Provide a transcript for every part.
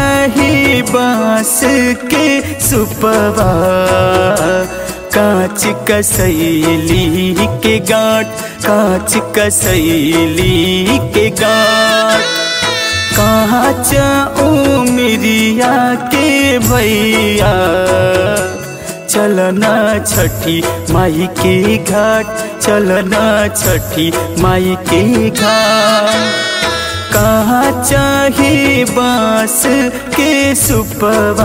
चाही बांस के सुपवा, कांच कसैली के गांठ, कांच कसैली के गांठ। कांचा उमरिया के भैया, चलना छठी माई के घाट, चलना छठी माई के घाट। कहाँ चाही बांस के सुपवा,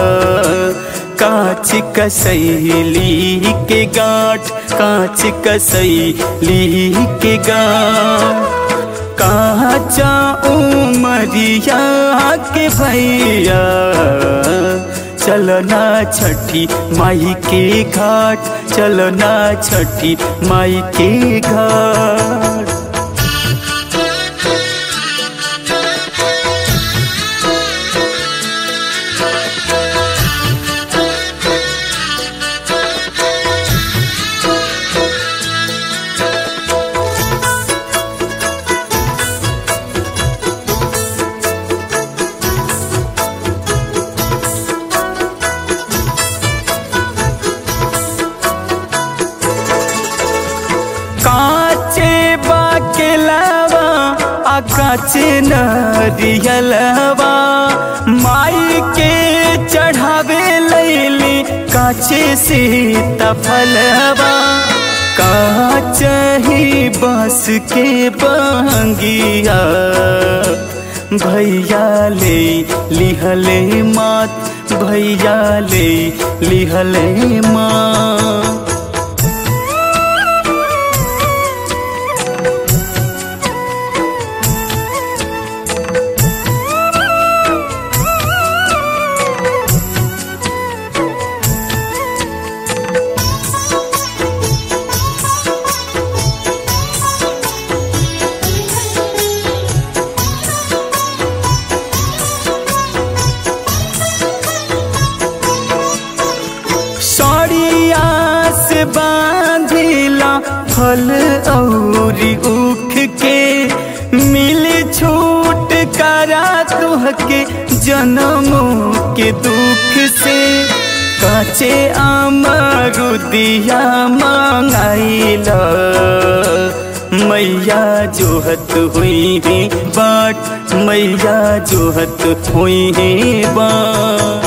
कांच कसैली के गांठ, कांच कसैली के गांठ। कांचा उमरिया के भैया, चलना छठी माई के घाट, चलना छठी माई के घाट। काचे बाकेलावा आ काचे नरियलवा, माई के चढ़ावे लैली काचे सीताफलवा। काचही बांस के बहंगिया, भैया ले लिहले मात, भैया ले लिहले मात। बांधिला फल औरी उख के, मिली छूट करा तुहके जन्मों के दुख से। काचे अमरुदिया मांगाइला, मैया जोहत हुई है बाट, मैया जोहत हुई है बाट।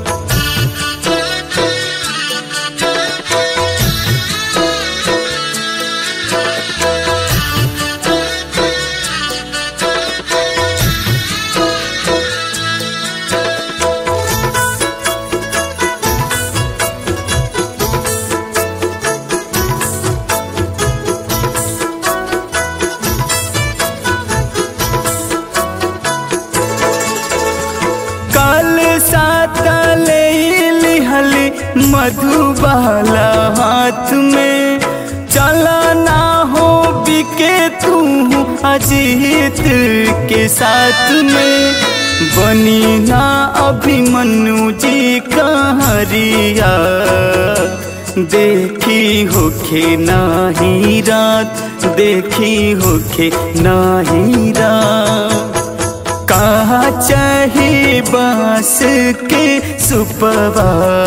मधुबाला हाथ में, चला ना हो बिके तू अजीत के साथ में। बनी ना अभिमन्यु जी कहरिया, देखी होखे नाही रात, देखी होखे नाही रात। कहाँ चाही बांस के सुपवा,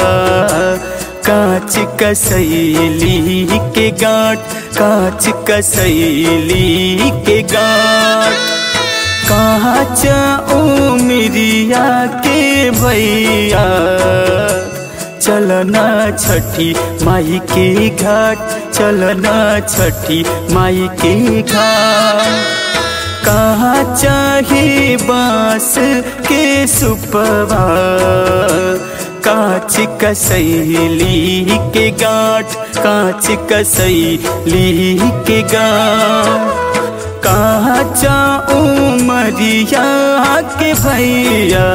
कांच कसैली के गांठ, कांच कसैली के गांठ। कांचा उमरिया के भैया, चलना छठी माई के घाट, चलना छठी माई के घाट। कहाँ चाही बांस के सुपवा, कांच कसैली के गांठ, कांच कसैली के गांठ। कांचा उमरिया के भैया,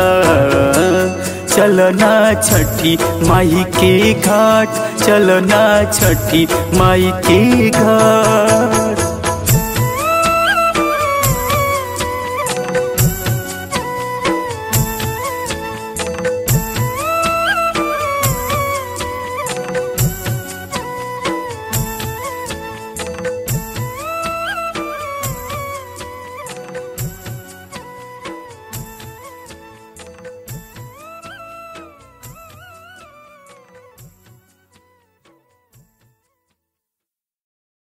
चलना छठी माई के घाट, चलना छठी माई के घाट।